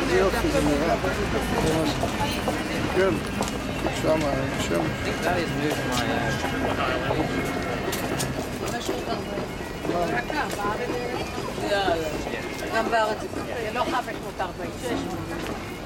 איזה יופי זה נראה. כן, שם, שם. גם בארץ זה לא 540.